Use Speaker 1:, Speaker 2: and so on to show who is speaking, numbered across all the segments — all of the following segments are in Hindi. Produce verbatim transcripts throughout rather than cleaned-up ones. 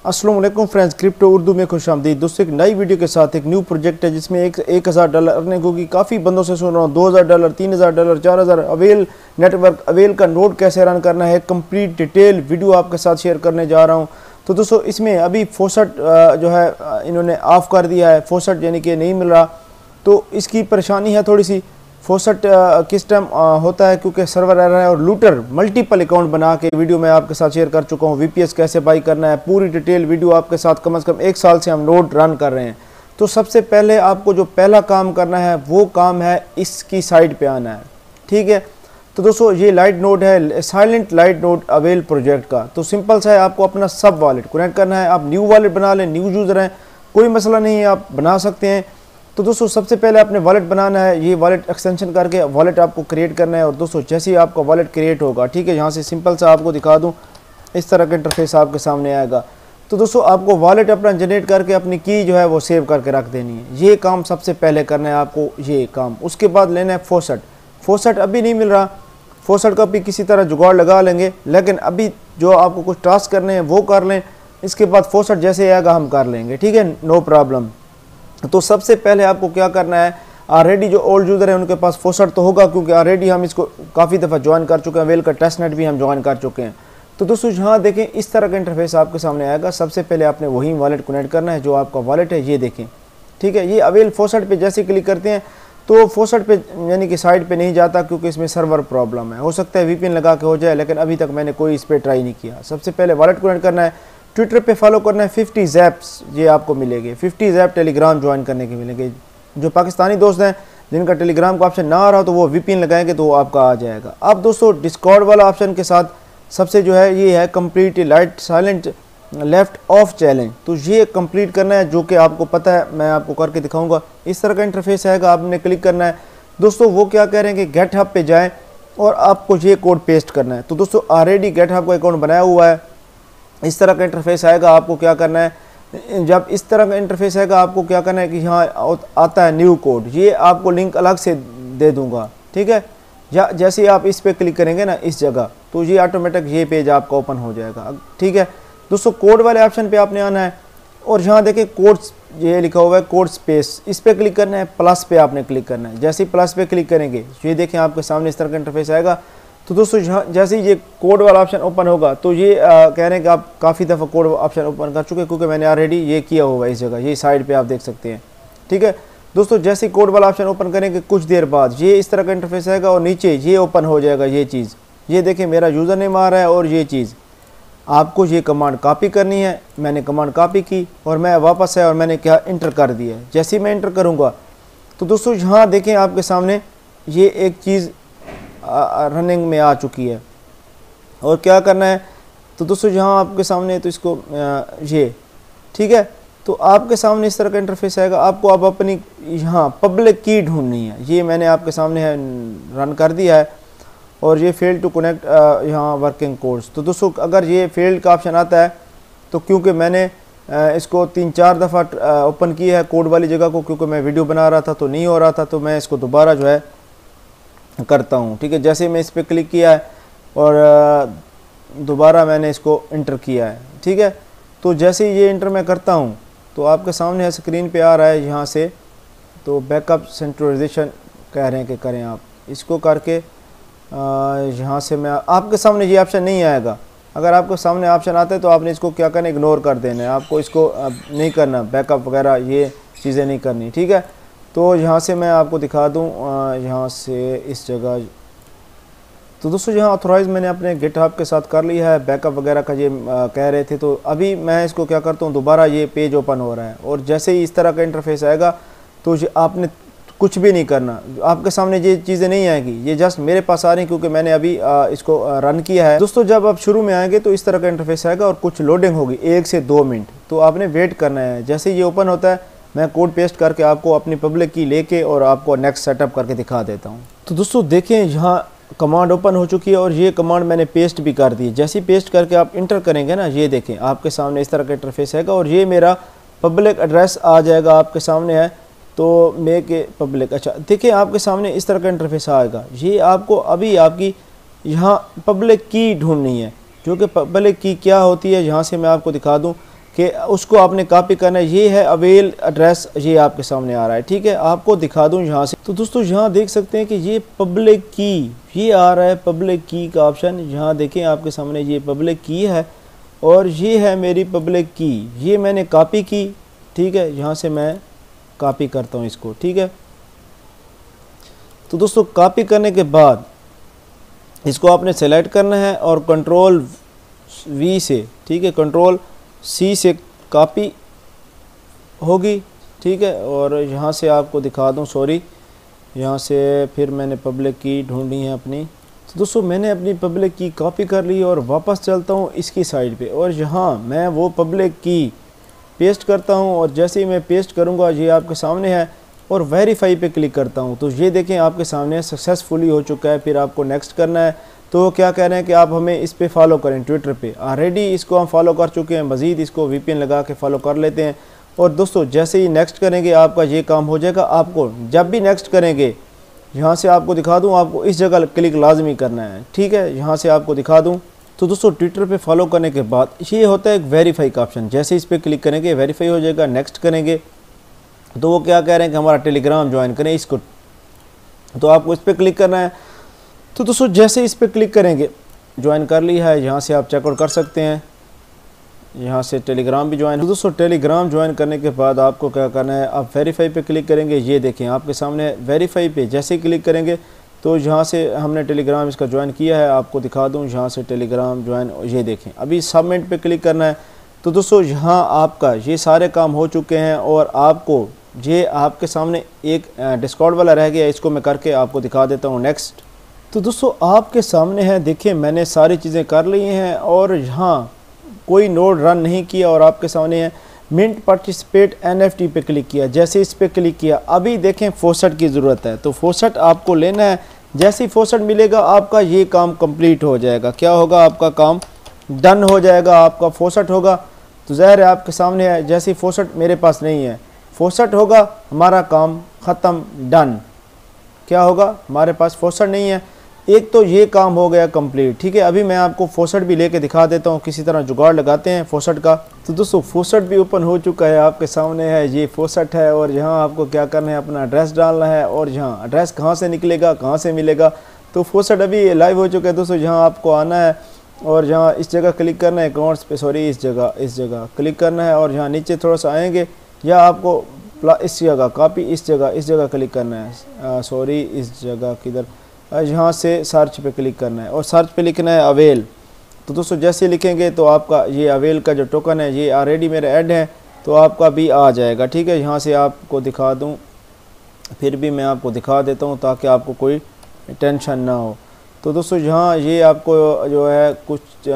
Speaker 1: अस्सलाम वालेकुम फ्रेंड्स, क्रिप्टो उर्दू में खुशामदीद। दोस्तों एक नई वीडियो के साथ एक न्यू प्रोजेक्ट है जिसमें एक एक हज़ार डॉलर अर्निंग होगी। काफ़ी बंदों से सुन रहा हूँ दो हज़ार डॉलर, तीन हज़ार डॉलर, चार हज़ार। अवेल नेटवर्क, अवेल का नोड कैसे रन करना है, कंप्लीट डिटेल वीडियो आपके साथ शेयर करने जा रहा हूँ। तो दोस्तों इसमें अभी फोसट जो है इन्होंने ऑफ़ कर दिया है, फोसट यानी कि नहीं मिल रहा, तो इसकी परेशानी है थोड़ी सी। फोसट किस टाइम होता है क्योंकि सर्वर एरर है और लूटर मल्टीपल अकाउंट बना के वीडियो मैं आपके साथ शेयर कर चुका हूँ। वीपीएस कैसे बाई करना है, पूरी डिटेल वीडियो आपके साथ कम से कम एक साल से हम नोड रन कर रहे हैं। तो सबसे पहले आपको जो पहला काम करना है वो काम है इसकी साइट पे आना है, ठीक है। तो दोस्तों ये लाइट नोड है, silent light node Avail project का। तो सिंपल सा है, आपको अपना सब वॉलेट कनेक्ट करना है। आप न्यू वॉलेट बना लें, न्यू यूज़र हैं, कोई मसला नहीं है, आप बना सकते हैं। तो दोस्तों सबसे पहले आपने वॉलेट बनाना है, ये वॉलेट एक्सटेंशन करके वॉलेट आपको क्रिएट करना है। और दोस्तों जैसे ही आपका वॉलेट क्रिएट होगा, ठीक है, यहाँ से सिंपल सा आपको दिखा दूँ, इस तरह का इंटरफेस आपके सामने आएगा। तो दोस्तों आपको वॉलेट अपना जनरेट करके अपनी की जो है वो सेव करके रख देनी है। ये काम सबसे पहले करना है आपको, ये काम। उसके बाद लेना है फोसट। फोसट अभी नहीं मिल रहा, फोसट का भी किसी तरह जुगाड़ लगा लेंगे, लेकिन अभी जो आपको कुछ टास्क करने हैं वो कर लें। इसके बाद फोसट जैसे आएगा हम कर लेंगे, ठीक है, नो प्रॉब्लम। तो सबसे पहले आपको क्या करना है, ऑलरेडी जो ओल्ड यूज़र है उनके पास फोसट तो होगा क्योंकि ऑलरेडी हम इसको काफ़ी दफ़ा ज्वाइन कर चुके हैं, वेल का टेस्टनेट भी हम ज्वाइन कर चुके हैं। तो दोस्तों यहाँ देखें इस तरह का इंटरफेस आपके सामने आएगा। सबसे पहले आपने वही वॉलेट कनेक्ट करना है जो आपका वॉलेट है, ये देखें, ठीक है। ये अवेल फोसट पे जैसे क्लिक करते हैं तो फोसट पे यानी कि साइट पे नहीं जाता क्योंकि इसमें सर्वर प्रॉब्लम है। हो सकता है वीपीएन लगा के हो जाए, लेकिन अभी तक मैंने कोई इस पर ट्राई नहीं किया। सबसे पहले वॉलेट कनेक्ट करना है, ट्विटर पे फॉलो करना है, फिफ्टी जैप्स ये आपको मिलेंगे, फिफ्टी जैप टेलीग्राम ज्वाइन करने के मिलेंगे। जो पाकिस्तानी दोस्त हैं जिनका टेलीग्राम का ऑप्शन ना आ रहा हो तो वो वीपीएन लगाएंगे तो वो आपका आ जाएगा। अब दोस्तों डिस्कॉर्ड वाला ऑप्शन के साथ सबसे जो है ये है complete light silent left of challenge. तो ये कंप्लीट करना है, जो कि आपको पता है, मैं आपको करके दिखाऊंगा। इस तरह का इंटरफेस आएगा, आपने क्लिक करना है। दोस्तों वो क्या कह रहे हैं कि गेट हब पे जाएँ और आपको ये कोड पेस्ट करना है। तो दोस्तों ऑलरेडी गेट हब का अकाउंट बनाया हुआ है। इस तरह का इंटरफेस आएगा, आपको क्या करना है, जब इस तरह का इंटरफेस आएगा आपको क्या करना है कि यहाँ आता है न्यू कोड, ये आपको लिंक अलग से दे दूंगा, ठीक है। या जैसे ही आप इस पे क्लिक करेंगे ना इस जगह, तो ये ऑटोमेटिक ये पेज आपका ओपन हो जाएगा, ठीक है। दोस्तों कोड वाले ऑप्शन पे आपने आना है और यहाँ देखिए कोड ये लिखा हुआ है कोड स्पेस, इस पर क्लिक करना है, प्लस पे आपने क्लिक करना है। जैसे ही प्लस पे क्लिक करेंगे ये देखें आपके सामने इस तरह का इंटरफेस आएगा। तो दोस्तों यहाँ जैसे ही ये कोड वाला ऑप्शन ओपन होगा तो ये आ, कह रहे हैं कि आप काफ़ी दफ़ा कोड ऑप्शन ओपन कर चुके हैं क्योंकि मैंने ऑलरेडी ये किया हुआ है इस जगह, ये साइड पे आप देख सकते हैं, ठीक है। दोस्तों जैसे ही कोड वाला ऑप्शन ओपन करेंगे कुछ देर बाद ये इस तरह का इंटरफेस आएगा और नीचे ये ओपन हो जाएगा ये चीज़। ये देखें मेरा यूज़र नेम आ रहा है और ये चीज़ आपको ये कमांड कॉपी करनी है। मैंने कमांड कॉपी की और मैं वापस है और मैंने क्या इंटर कर दिया है। जैसे ही मैं इंटर करूँगा तो दोस्तों यहाँ देखें आपके सामने ये एक चीज़ रनिंग में आ चुकी है। और क्या करना है, तो दोस्तों यहाँ आपके सामने तो इसको ये, ठीक है। तो आपके सामने इस तरह का इंटरफेस आएगा। आपको अब अपनी यहाँ पब्लिक की ढूंढनी है, ये मैंने आपके सामने है रन कर दिया है। और ये फेल टू कनेक्ट यहाँ वर्किंग कोड्स। तो दोस्तों अगर ये फेल्ड का ऑप्शन आता है तो क्योंकि मैंने इसको तीन चार दफ़ा ओपन किया है कोड वाली जगह को, क्योंकि मैं वीडियो बना रहा था तो नहीं हो रहा था, तो मैं इसको दोबारा जो है करता हूँ, ठीक है। जैसे मैं इस पर क्लिक किया है और दोबारा मैंने इसको इंटर किया है, ठीक है। तो जैसे ही ये इंटर मैं करता हूँ तो आपके सामने स्क्रीन पे आ रहा है यहाँ से, तो बैकअप सेंट्रलाइजेशन कह रहे हैं कि करें आप इसको करके यहाँ से मैं आपके सामने ये ऑप्शन नहीं आएगा। अगर आपके सामने ऑप्शन आता है तो आपने इसको क्या करना है, इग्नोर कर देना है, आपको इसको नहीं करना, बैकअप वगैरह ये चीज़ें नहीं करनी, ठीक है। तो यहाँ से मैं आपको दिखा दूँ, यहाँ से इस जगह। तो दोस्तों यहाँ ऑथोराइज मैंने अपने गिटहब के साथ कर लिया है, बैकअप वगैरह का ये आ, कह रहे थे। तो अभी मैं इसको क्या करता हूँ, दोबारा ये पेज ओपन हो रहा है और जैसे ही इस तरह का इंटरफेस आएगा तो आपने कुछ भी नहीं करना, आपके सामने ये चीज़ें नहीं आएगी, ये जस्ट मेरे पास आ रही हैं क्योंकि मैंने अभी आ, इसको आ, रन किया है। दोस्तों जब आप शुरू में आएंगे तो इस तरह का इंटरफेस आएगा और कुछ लोडिंग होगी एक से दो मिनट, तो आपने वेट करना है। जैसे ये ओपन होता है मैं कोड पेस्ट करके आपको अपनी पब्लिक की लेके और आपको नेक्स्ट सेटअप करके दिखा देता हूँ। तो दोस्तों देखें यहाँ कमांड ओपन हो चुकी है और ये कमांड मैंने पेस्ट भी कर दी है। जैसे ही पेस्ट करके आप इंटर करेंगे ना, ये देखें आपके सामने इस तरह का इंटरफेस आएगा और ये मेरा पब्लिक एड्रेस आ जाएगा आपके सामने है, तो मेक ए पब्लिक। अच्छा देखिए आपके सामने इस तरह का इंटरफेस आएगा। ये आपको अभी आपकी यहाँ पब्लिक की ढूंढनी है, जो कि पब्लिक की क्या होती है, यहाँ से मैं आपको दिखा दूँ कि उसको आपने कॉपी करना है। ये है अवेल एड्रेस, ये आपके सामने आ रहा है, ठीक है। आपको दिखा दूं यहाँ से, तो दोस्तों यहाँ देख सकते हैं कि ये पब्लिक की, ये आ रहा है पब्लिक की का ऑप्शन। यहाँ देखें आपके सामने ये पब्लिक की है और ये है मेरी पब्लिक की, ये मैंने कॉपी की, ठीक है। यहाँ से मैं कॉपी करता हूँ इसको, ठीक है। तो दोस्तों कॉपी करने के बाद इसको आपने सेलेक्ट करना है और कंट्रोल वी से, ठीक है, कंट्रोल सी से कॉपी होगी, ठीक है। और यहाँ से आपको दिखा दूँ, सॉरी, यहाँ से फिर मैंने पब्लिक की ढूंढी है अपनी। तो दोस्तों मैंने अपनी पब्लिक की कॉपी कर ली और वापस चलता हूँ इसकी साइड पे और यहाँ मैं वो पब्लिक की पेस्ट करता हूँ और जैसे ही मैं पेस्ट करूँगा ये आपके सामने है और वेरीफाई पे क्लिक करता हूँ तो ये देखें आपके सामने सक्सेसफुली हो चुका है। फिर आपको नेक्स्ट करना है। तो क्या कह रहे हैं कि आप हमें इस पे फॉलो करें, ट्विटर पे। ऑलरेडी इसको हम फॉलो कर चुके हैं, मज़ीद इसको वीपीएन लगा के फॉलो कर लेते हैं। और दोस्तों जैसे ही नेक्स्ट करेंगे आपका ये काम हो जाएगा। आपको जब भी नेक्स्ट करेंगे, यहाँ से आपको दिखा दूँ, आपको इस जगह क्लिक लाजमी करना है, ठीक है। यहाँ से आपको दिखा दूँ तो दोस्तों ट्विटर पे फॉलो करने के बाद ये होता है एक वेरीफाई का ऑप्शन। जैसे इस पर क्लिक करेंगे वेरीफाई हो जाएगा। नेक्स्ट करेंगे तो वो क्या कह रहे हैं कि हमारा टेलीग्राम ज्वाइन करें इसको, तो आपको इस पर क्लिक करना है। तो दोस्तों जैसे इस पर क्लिक करेंगे, ज्वाइन कर लिया है, यहाँ से आप चेकआउट कर सकते हैं। यहाँ से टेलीग्राम भी ज्वाइन। तो दोस्तों टेलीग्राम ज्वाइन करने के बाद आपको क्या करना है, आप वेरीफाई पे क्लिक करेंगे। ये देखें आपके सामने वेरीफाई पे जैसे ही क्लिक करेंगे तो यहाँ से हमने टेलीग्राम इसका ज्वाइन किया है। आपको दिखा दूँ, यहाँ से टेलीग्राम ज्वाइन, ये देखें अभी सबमिट पे क्लिक करना है। तो दोस्तों यहाँ आपका ये सारे काम हो चुके हैं और आपको ये आपके सामने एक डिस्कॉर्ड वाला रह गया, इसको मैं करके आपको दिखा देता हूँ। नेक्स्ट। तो दोस्तों आपके सामने है, देखिए मैंने सारी चीज़ें कर ली हैं और यहाँ कोई नोड रन नहीं किया और आपके सामने है मिंट पार्टिसिपेट एनएफटी पे क्लिक किया। जैसे इस पे क्लिक किया अभी देखें फोसट की ज़रूरत है, तो फोसट आपको लेना है। जैसे ही फोसट मिलेगा आपका ये काम कंप्लीट हो जाएगा। क्या होगा, आपका काम डन हो जाएगा, आपका फोसट होगा। तो ज़ाहिर है आपके सामने है, जैसे ही फोसट मेरे पास नहीं है, फोसट होगा हमारा काम ख़त्म, डन। क्या होगा, हमारे पास फोसट नहीं है, एक तो ये काम हो गया कंप्लीट, ठीक है। अभी मैं आपको फोसट भी लेके दिखा देता हूँ, किसी तरह जुगाड़ लगाते हैं फोसट का। तो दोस्तों फोसट भी ओपन हो चुका है, आपके सामने है, ये फोसट है। और यहाँ आपको क्या करना है, अपना एड्रेस डालना है और यहाँ एड्रेस कहाँ से निकलेगा, कहाँ से मिलेगा। तो फोसट अभी लाइव हो चुका है दोस्तों। यहाँ आपको आना है और यहाँ इस जगह क्लिक करना है, अकाउंट्स पे, सॉरी इस जगह इस जगह क्लिक करना है और यहाँ नीचे थोड़ा सा आएंगे या आपको इस जगह कॉपी, इस जगह इस जगह क्लिक करना है, सॉरी इस जगह किधर, यहाँ से सर्च पे क्लिक करना है और सर्च पे लिखना है अवेल। तो दोस्तों जैसे लिखेंगे तो आपका ये अवेल का जो टोकन है ये ऑलरेडी मेरे ऐड है, तो आपका भी आ जाएगा, ठीक है। यहाँ से आपको दिखा दूँ, फिर भी मैं आपको दिखा देता हूँ ताकि आपको कोई टेंशन ना हो। तो दोस्तों यहाँ ये आपको जो है कुछ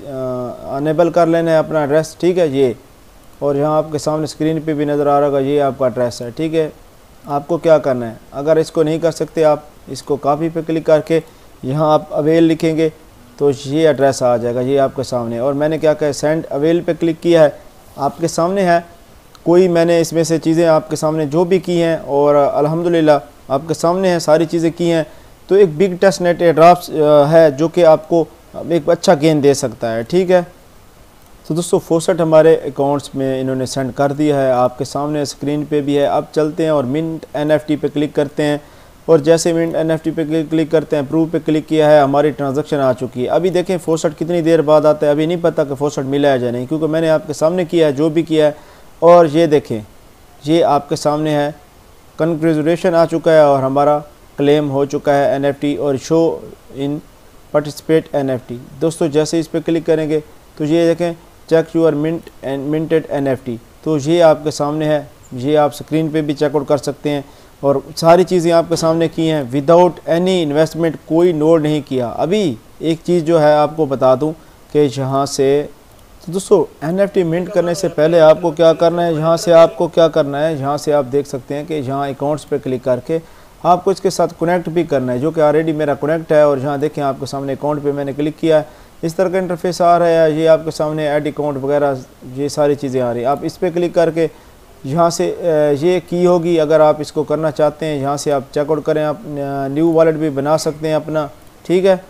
Speaker 1: अनेबल कर लेना है अपना एड्रेस, ठीक है ये। और यहाँ आपके सामने स्क्रीन पे भी नज़र आ रहा होगा, ये आपका एड्रेस है, ठीक है। आपको क्या करना है, अगर इसको नहीं कर सकते आप इसको कॉपी पे क्लिक करके यहाँ आप अवेल लिखेंगे तो ये एड्रेस आ जाएगा, ये आपके सामने। और मैंने क्या कहा, सेंड अवेल पे क्लिक किया है, आपके सामने है। कोई मैंने इसमें से चीज़ें आपके सामने जो भी की हैं और अल्हम्दुलिल्लाह आपके सामने हैं, सारी चीज़ें की हैं। तो एक बिग टेस्ट नेट ड्राफ्ट है जो कि आपको एक अच्छा गेन दे सकता है, ठीक है। तो दोस्तों फोसट हमारे अकाउंट्स में इन्होंने सेंड कर दिया है, आपके सामने स्क्रीन पे भी है। अब चलते हैं और मिंट एनएफटी पे क्लिक करते हैं और जैसे मिंट एनएफटी पे क्लिक करते हैं, प्रूव पे क्लिक किया है, हमारी ट्रांजैक्शन आ चुकी है। अभी देखें फोसट कितनी देर बाद आता है, अभी नहीं पता कि फोसट मिला है या नहीं, क्योंकि मैंने आपके सामने किया है जो भी किया है। और ये देखें ये आपके सामने है, कंग्रेचुलेशन आ चुका है और हमारा क्लेम हो चुका है एनएफटी और शो इन पार्टिसिपेट एनएफटी। दोस्तों जैसे इस पर क्लिक करेंगे तो ये देखें check your mint and minted NFT, तो ये आपके सामने है, ये आप स्क्रीन पे भी चेकआउट कर सकते हैं। और सारी चीज़ें आपके सामने की हैं विदाउट एनी इन्वेस्टमेंट, कोई नोड नहीं किया। अभी एक चीज़ जो है आपको बता दूं कि यहाँ से, तो दोस्तों एनएफटी मिंट करने से पहले आपको क्या करना है, यहाँ से आपको क्या करना है, यहाँ से आप देख सकते हैं कि यहाँ अकाउंट्स पे क्लिक करके आपको इसके साथ कनेक्ट भी करना है, जो कि ऑलरेडी मेरा कनेक्ट है। और यहाँ देखें आपके सामने अकाउंट पे मैंने क्लिक किया है, इस तरह का इंटरफेस आ रहा है, ये आपके सामने ऐड अकाउंट वगैरह ये सारी चीज़ें आ रही हैं। आप इस पर क्लिक करके यहाँ से ये की होगी, अगर आप इसको करना चाहते हैं यहाँ से आप चेकआउट करें, आप न्यू वॉलेट भी बना सकते हैं अपना, ठीक है।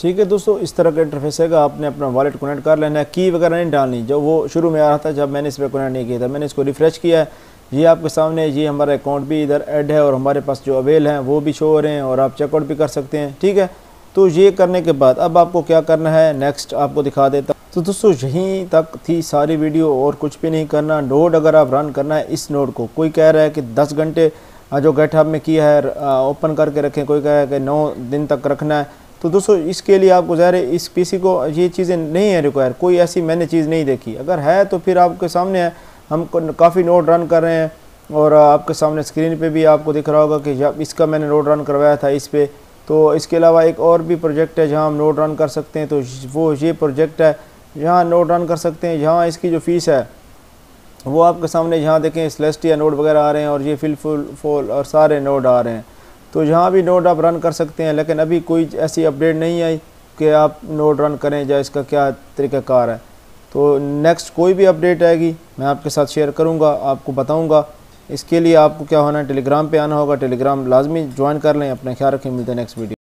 Speaker 1: ठीक है दोस्तों, इस तरह का इंटरफेस है। आपने अपना वॉलेट कनेक्ट कर लेना है, की वगैरह नहीं डालनी, जो वो शुरू में आ रहा था जब मैंने इस पर कनेक्ट नहीं किया था। मैंने इसको रिफ़्रेश किया है, ये आपके सामने ये हमारा अकाउंट भी इधर ऐड है और हमारे पास जो अवेल हैं वो भी शो हो रहे हैं और आप चेकआउट भी कर सकते हैं। ठीक है, तो ये करने के बाद अब आपको क्या करना है, नेक्स्ट आपको दिखा देता। तो दोस्तों यहीं तक थी सारी वीडियो और कुछ भी नहीं करना। नोड अगर आप रन करना है इस नोड को, कोई कह रहा है कि दस घंटे जो गेटहब में किया है ओपन करके रखें, कोई कह रहा है कि नौ दिन तक रखना है। तो दोस्तों इसके लिए आपको ज़ाहिर है इस पीसी को ये चीज़ें नहीं है रिक्वायर, कोई ऐसी मैंने चीज़ नहीं देखी। अगर है तो फिर आपके सामने है, हम काफ़ी नोड रन कर रहे हैं और आपके सामने स्क्रीन पे भी आपको दिख रहा होगा कि जब इसका मैंने नोड रन करवाया था इस पर। तो इसके अलावा एक और भी प्रोजेक्ट है जहाँ हम नोड रन कर सकते हैं, तो वो ये प्रोजेक्ट है यहाँ नोड रन कर सकते हैं। यहाँ इसकी जो फ़ीस है वो आपके सामने यहाँ देखें, सेलेस्टिया नोड वगैरह आ रहे हैं और ये फिल फुल फुल और सारे नोड आ रहे हैं। तो यहाँ भी नोड आप रन कर सकते हैं, लेकिन अभी कोई ऐसी अपडेट नहीं आई कि आप नोड रन करें या इसका क्या तरीक़ाकार है। तो नेक्स्ट कोई भी अपडेट आएगी मैं आपके साथ शेयर करूँगा, आपको बताऊँगा। इसके लिए आपको क्या होना है, टेलीग्राम पे आना होगा, टेलीग्राम लाजमी ज्वाइन कर लें। अपना ख्याल रखें, मिलते हैं नेक्स्ट वीडियो।